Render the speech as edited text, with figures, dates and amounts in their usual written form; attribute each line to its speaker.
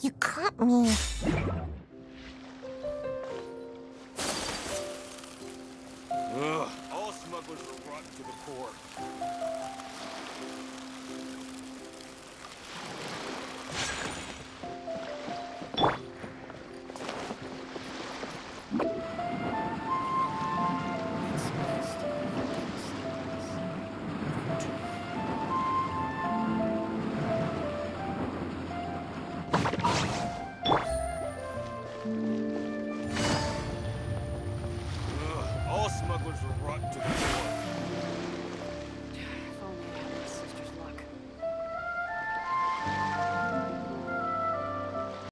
Speaker 1: You caught me.
Speaker 2: Ugh. All smugglers are rotten to the core.